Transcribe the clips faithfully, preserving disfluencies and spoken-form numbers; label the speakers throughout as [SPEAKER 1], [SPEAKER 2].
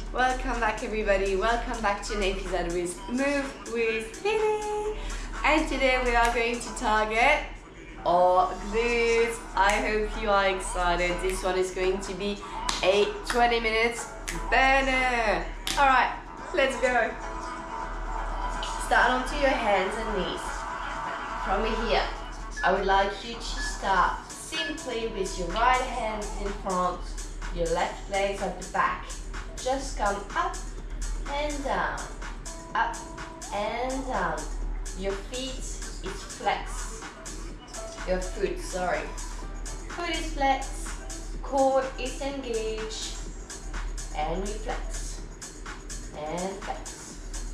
[SPEAKER 1] Welcome back everybody, welcome back to an episode with Move with Lily. And today we are going to target our glutes. I hope you are excited. This one is going to be a twenty minutes burner. Alright, let's go. Start onto your hands and knees. From here, I would like you to start simply with your right hand in front, your left legs at the back. Just come up and down, up and down. Your feet is flex. Your foot, sorry. Foot is flex, core is engaged, and we flex, and flex.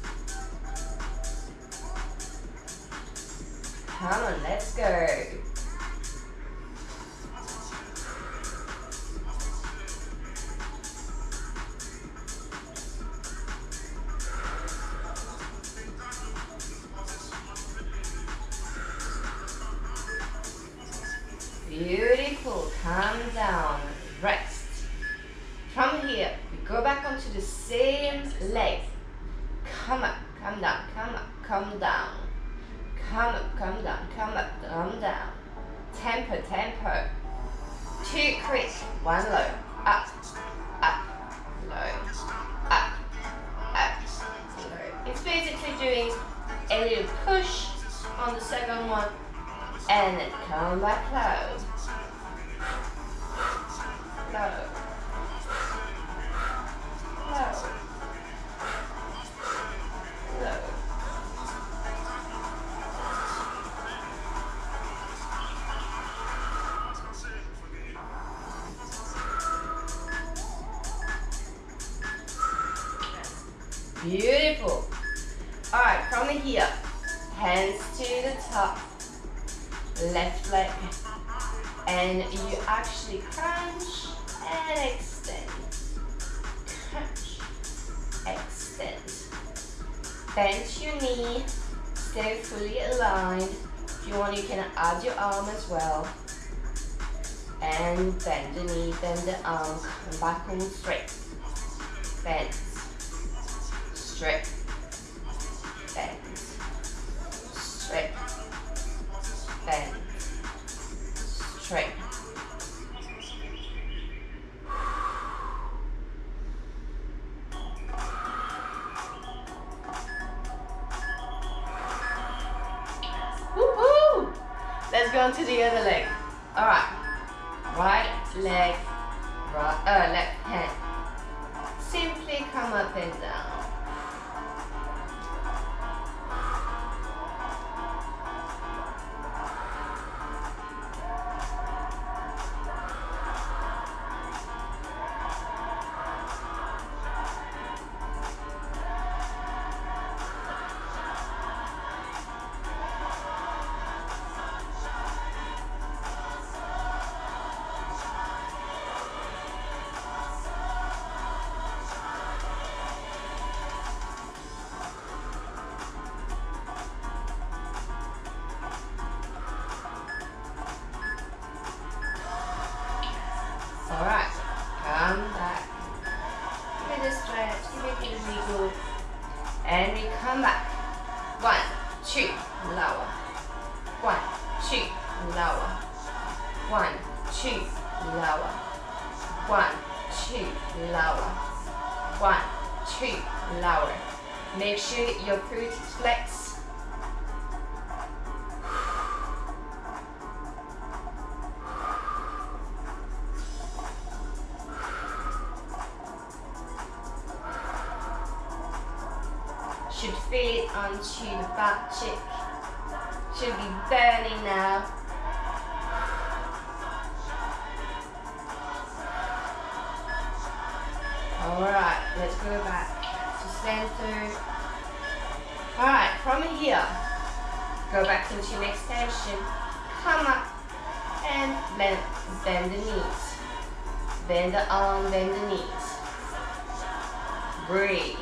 [SPEAKER 1] Come on, let's go. Beautiful, calm down, rest. From here, we go back onto the same leg. Come up, come down, come up, come down. Come up, come down, come up, come down. Tempo, tempo. Two quick, one low. Up, up, low. Up, up, low. It's basically doing a little push on the second one. And then come back low. Low. Low. Low. Beautiful. Alright, from here, hands to the top. Left leg, and you actually crunch and extend, crunch, extend. Bend your knee, stay fully aligned. If you want, you can add your arm as well. And bend the knee, bend the arm, come back all straight. Bend, straight, bend, straight. Bend, straight. Woohoo! Let's go on to the other leg. All right, right leg, right, uh, left hand. Simply come up and down. Alright, come back. Give it a stretch, give it a wiggle. And we come back. One, two, lower. One, two, lower. One, two, lower. One, two, lower. One, two, lower. Make sure your foot is flexed. Should feel it onto the back cheek. Should be burning now. Alright, let's go back to center. Alright, from here, go back into an extension. Come up and bend, bend the knees. Bend the arm, bend the knees. Breathe.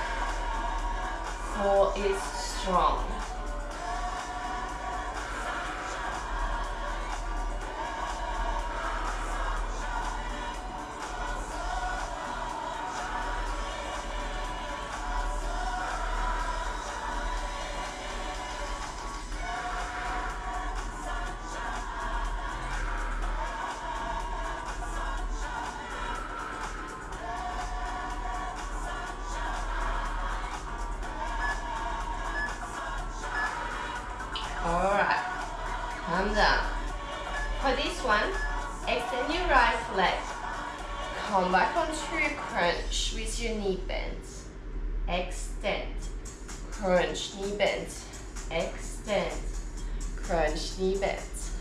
[SPEAKER 1] Core is strong. For this one, extend your right leg. Come back onto your crunch with your knee bent. Extend, crunch, knee bent. Extend, crunch, knee bent.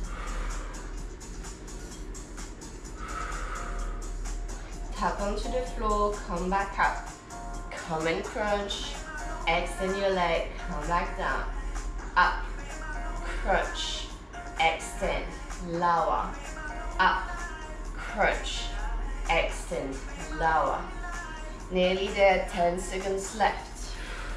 [SPEAKER 1] Tap onto the floor, come back up. Come and crunch. Extend your leg, come back down. Up, crunch, extend, lower. Up, crunch, extend, lower. Nearly there, ten seconds left.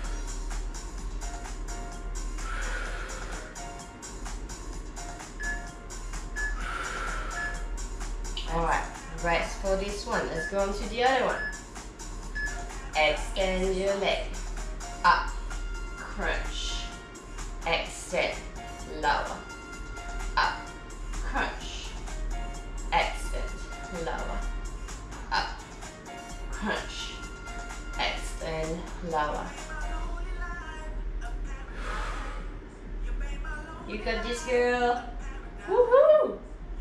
[SPEAKER 1] Alright, rest for this one. Let's go on to the other one. Extend your leg. Up, crunch, extend, lower. Up, crunch, extend, lower. Up, crunch, extend, lower. You got this, girl. Woohoo!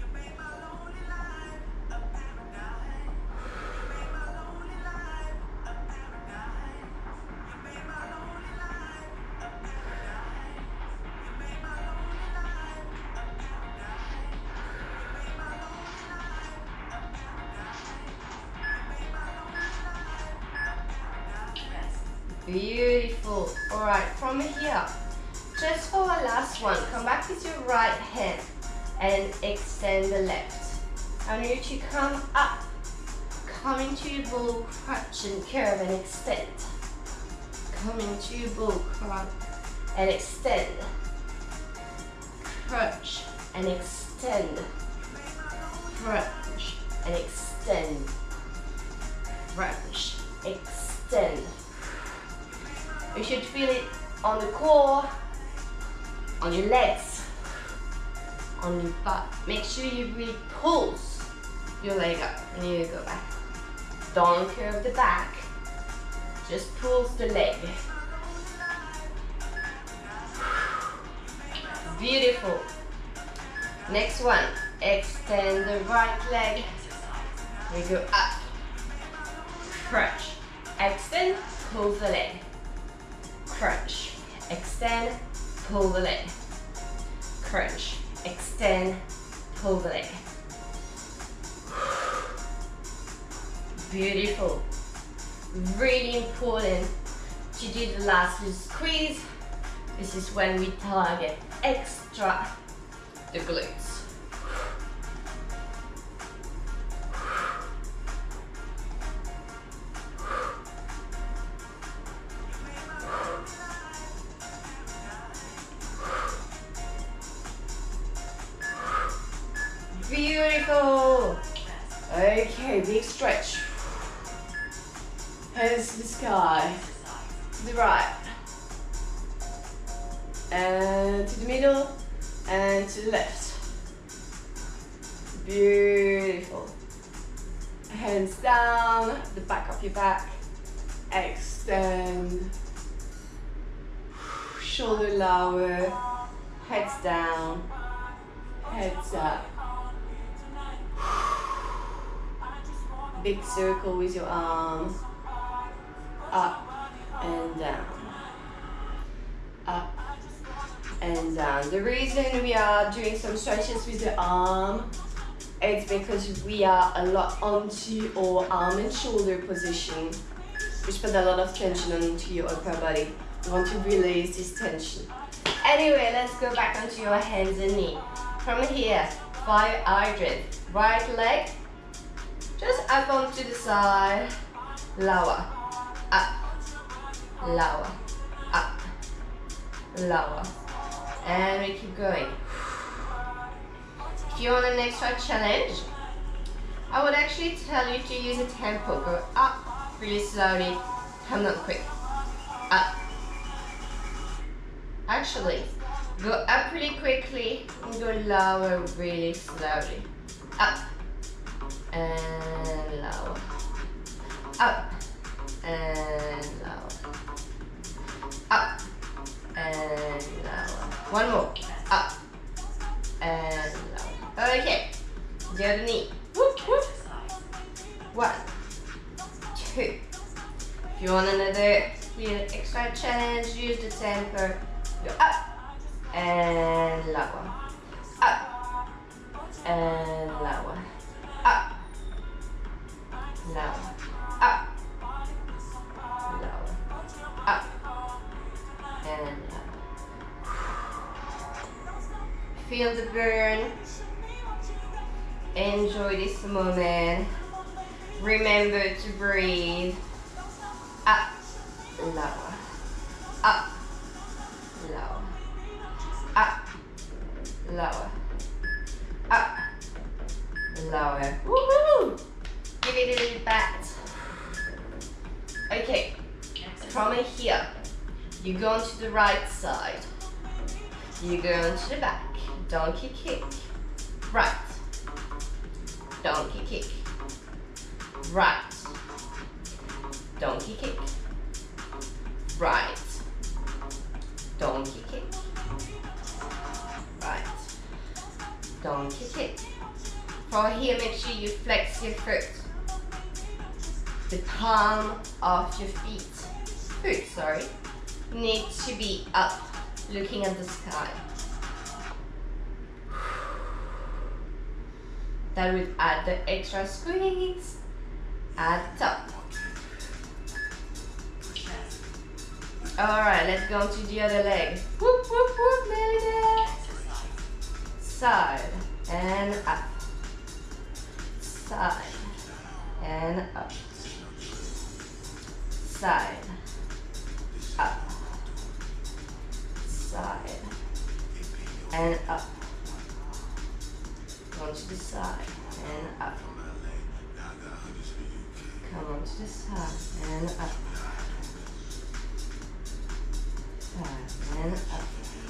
[SPEAKER 1] Beautiful. Alright, from here, just for our last one, come back with your right hand and extend the left. I want you to come up, come into your bull crunch and curve and extend. Come into your bull crunch and extend. Crunch and extend. Crunch and extend. Crunch, extend. You should feel it on the core, on your legs, on your butt. Make sure you really pulse your leg up. And here you go back. Don't curve the back. Just pulse the leg. Beautiful. Next one. Extend the right leg. We go up. Crunch. Extend. Pull the leg. Crunch, extend, pull the leg. Crunch, extend, pull the leg. Beautiful. Really important to do the last little squeeze. This is when we target extra the glutes. Beautiful. Okay, big stretch. Hands to the sky. To the right. And to the middle. And to the left. Beautiful. Hands down. The back of your back. Extend. Shoulder lower. Heads down. Heads up. Big circle with your arms. Up and down. Up and down. The reason we are doing some stretches with the arm, it's because we are a lot onto our arm and shoulder position, which put a lot of tension onto your upper body. You want to release this tension. Anyway, let's go back onto your hands and knees. From here, fire hydrant. Right leg, just up onto the side, lower, up, lower, up, lower, and we keep going. If you want an extra challenge, I would actually tell you to use a tempo. Go up really slowly, come down quick, up. Actually, go up really quickly and go lower really slowly. Up and lower. Up and lower. Up and lower. One more. Up and lower. Okay. The other knee. Whoop, whoop. One, two. If you want another little extra challenge, use the tempo. Go up and lower. Up and lower. Up. Lower. Up. Lower. Up. And lower. Feel the burn. Enjoy this moment. Remember to breathe. Up, lower. Up, lower. Up, lower. Up, lower. Woohoo! Give it a little pat. Okay, from here, you go onto the right side. You go onto the back. Donkey kick. Right. Donkey kick. Right. Donkey kick. Right. Donkey kick. Right. Donkey kick. From here, make sure you flex your foot. The palm of your feet. Foot, sorry. Needs to be up, looking at the sky. That would add the extra squeeze at the top. Alright, let's go to the other leg. Whoop, whoop, whoop, nearly there. Side and up. Side and up. Side, up. Side and up. Come on to the side and up. Come on to the side and up. Side and up.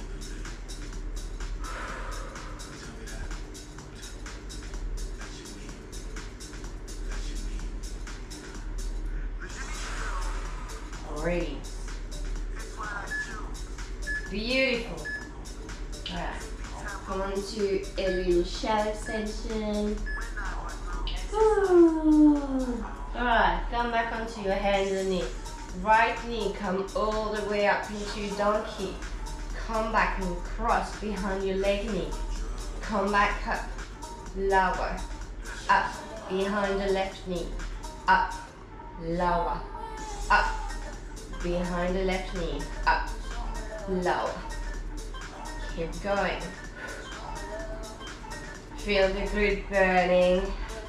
[SPEAKER 1] Great. Beautiful. Alright. Come on to a little shallow extension. Alright, come back onto your hands and knees. Right knee, come all the way up into donkey. Come back and cross behind your leg knee. Come back up, lower, up, behind the left knee. Up, lower, up, behind the left knee. Up, lower. Keep going. Feel the glute burning.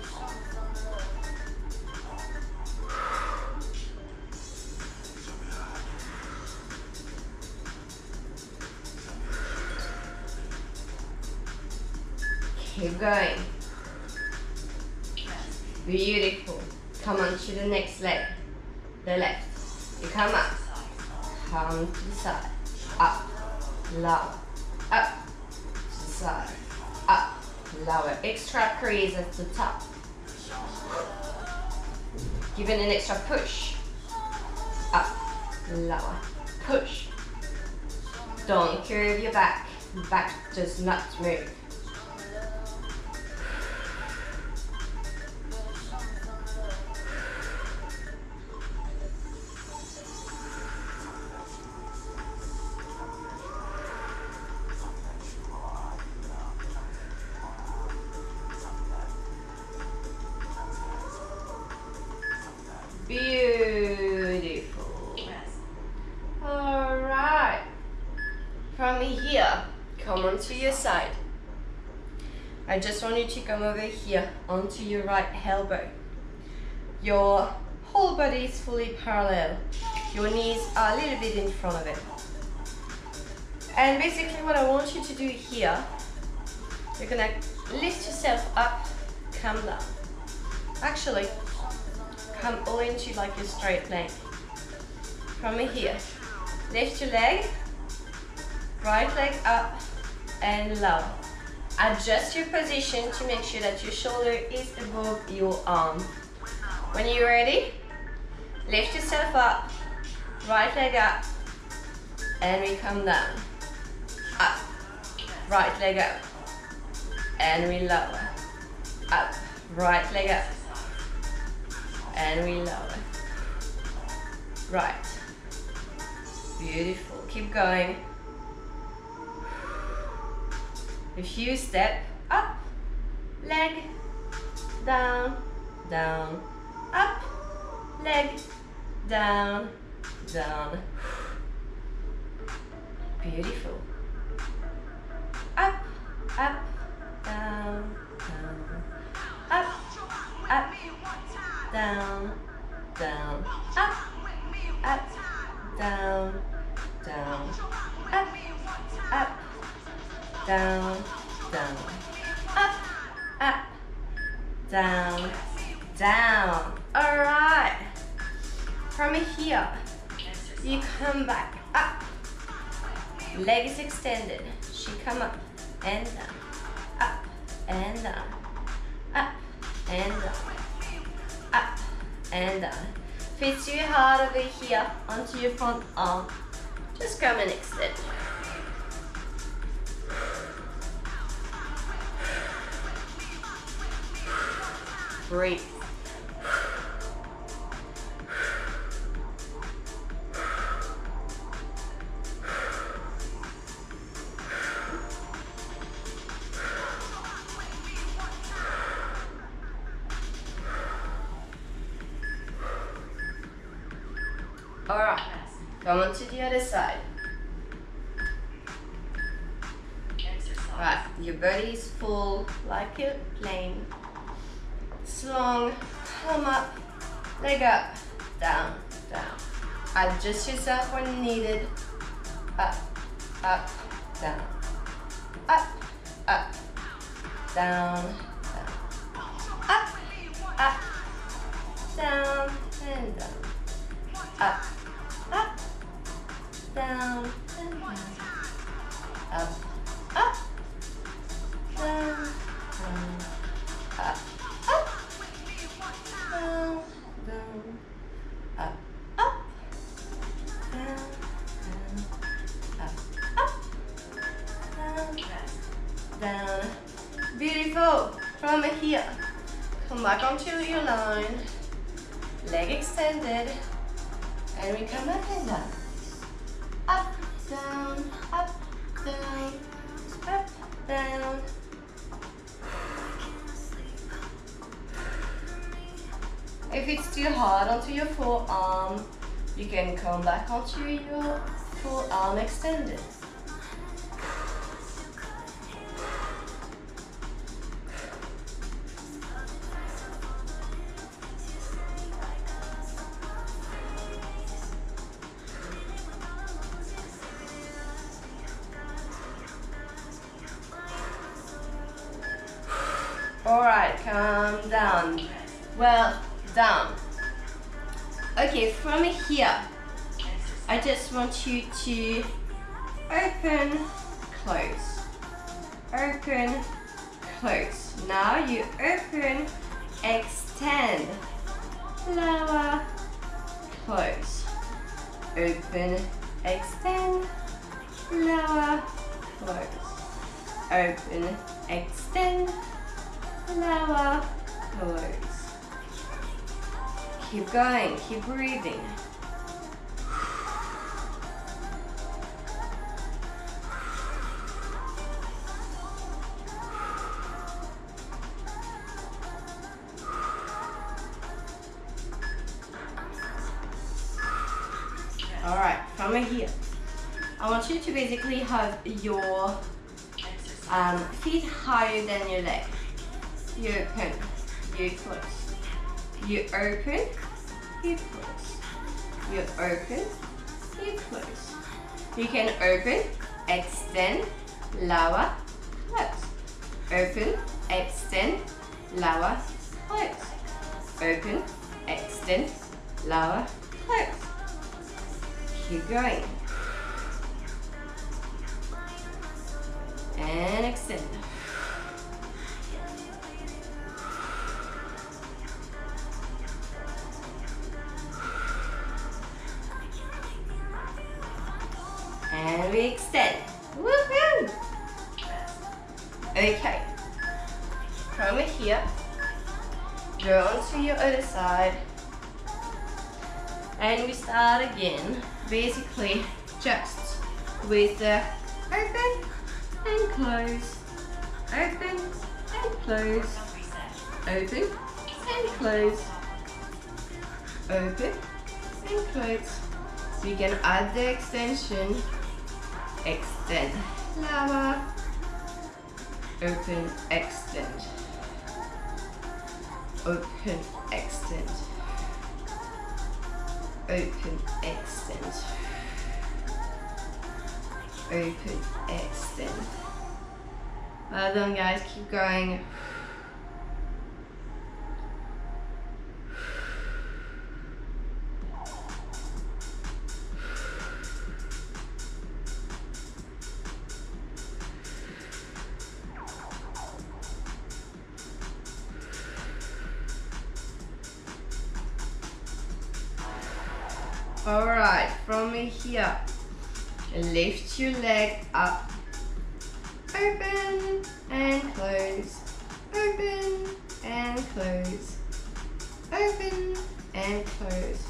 [SPEAKER 1] Keep going. Beautiful. Come on to the next leg. The left. You come up. Come to the side. Up. Lower. Up. To the side. Up. Lower. Extra crease at the top. Give it an extra push. Up. Lower. Push. Don't curve your back. Back does not move. Beautiful. Alright. From here, come onto your side. I just want you to come over here onto your right elbow. Your whole body is fully parallel. Your knees are a little bit in front of it. And basically what I want you to do here, you're gonna lift yourself up, come down. Actually, come all into like a straight leg. From here, lift your leg, right leg up and lower. Adjust your position to make sure that your shoulder is above your arm. When you're ready, lift yourself up, right leg up, and we come down. Up, right leg up, and we lower. up, right leg up, and we lower, right, beautiful, keep going, if you step up, leg, down, down, up, leg, down, down, beautiful, up, up, down, down, up, up, down, down, up, up, down, down, up, up, down, down, up, up, down, down. All right. From here, you come back up. Leg is extended. She come up and down, up and down, up and down, up and down. If it's too hard over here onto your front arm, just come and extend. Breathe. Alright, come on to the other side. Right, your body is full like a plane. Long, come up, leg up, down, down. Adjust yourself when needed. Up, up, down. Up, up, down, down. Up, up, down, and down. Up, up, down, and down. Up, up, down, down. Up, up. Down, down, up, up, down, down, up, up, down, down. Beautiful. From here, come back onto your line, leg extended, and we come up and down. Up, down, up, down, up, down. If it's too hard onto your forearm, you can come back onto your forearm extended. All right, come down. Well, down. Okay, from here, I just want you to open, close, open, close. Now you open, extend, lower, close, open, extend, lower, close, open, extend, lower, close. Keep going, keep breathing. All right, from here, I want you to basically have your um, feet higher than your leg. You open, you close. You open, you close. You open, you close. You can open, extend, lower, close. Open, extend, lower, close. Open, extend, lower, close. Keep going. And extend. And we extend. Woohoo! Okay. From here, Go on to your other side. And we start again, basically just with the open and close, open and close, open and close, open and close. So you can add the extension, extend, lower, open, extend, open, extend, open, extend, open, extend. Well done guys, keep going. Alright, from here, lift your leg up, open and close, open and close, open and close.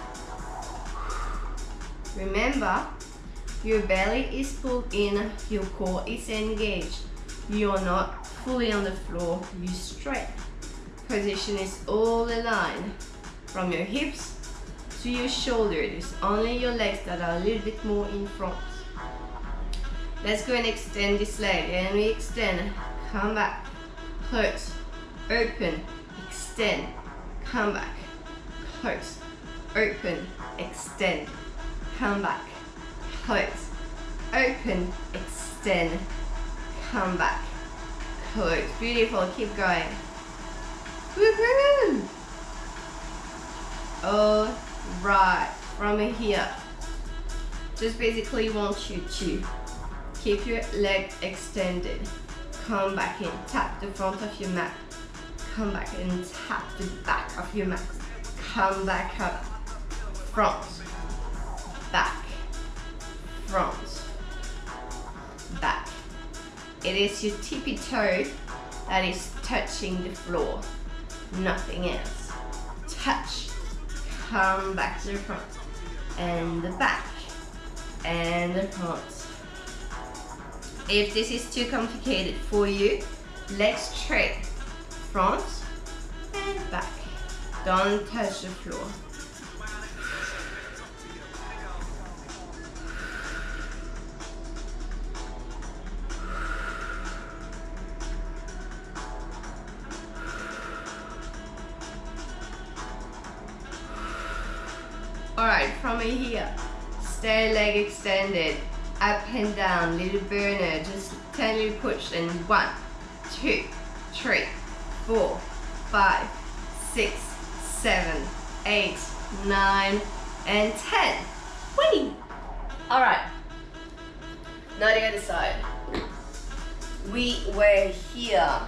[SPEAKER 1] Remember, your belly is pulled in, your core is engaged. You're not fully on the floor, you're straight. Position is all aligned from your hips to your shoulders. Only your legs that are a little bit more in front. Let's go and extend this leg, and we extend, come back, close, open, extend, come back, close, open, extend, come back, close, open, extend, come back, close. Beautiful, keep going. Woohoo! All right, from here, just basically want you to keep your leg extended, come back in, tap the front of your mat, come back and tap the back of your mat, come back up, front, back, front, back. It is your tippy toe that is touching the floor, nothing else. Touch, come back to the front, and the back, and the front. If this is too complicated for you, legs straight, front and back. Don't touch the floor. Alright, from here, stay leg extended, up and down, little burner, just ten little push, and one, two, three, four, five, six, seven, eight, nine, and ten. Whee! Alright, now the other side. We were here.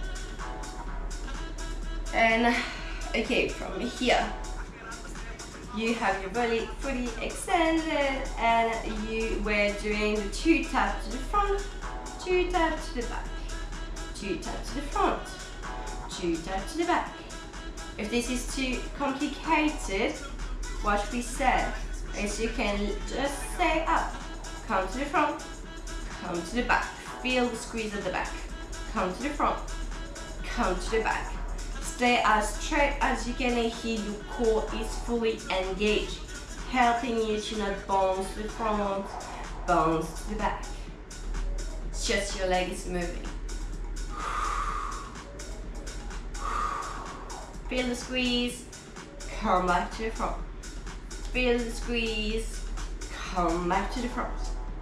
[SPEAKER 1] And, okay, from here, you have your body fully extended, and you were doing the two taps to the front, two taps to the back, two taps to the front, two taps to the back. If this is too complicated, what we said is you can just stay up, come to the front, come to the back, feel the squeeze at the back, come to the front, come to the back. Stay as straight as you can here, your core is fully engaged, helping you to not bounce to the front, bounce to the back. It's just your leg is moving. Feel the squeeze, come back to the front. Feel the squeeze, come back to the front.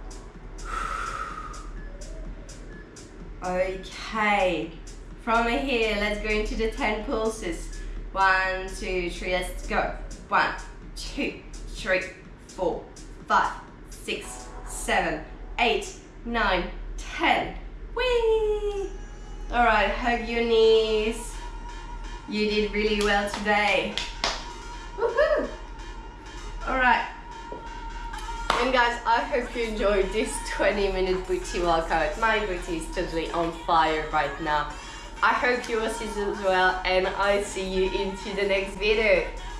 [SPEAKER 1] Okay. From here, let's go into the ten pulses. One, two, three, let's go. One, two, three, four, five, six, seven, eight, nine, ten. Whee! All right, hug your knees. You did really well today. Woohoo! All right. And guys, I hope you enjoyed this twenty minute booty workout. My booty is totally on fire right now. I hope yours is as well, and I see you into the next video.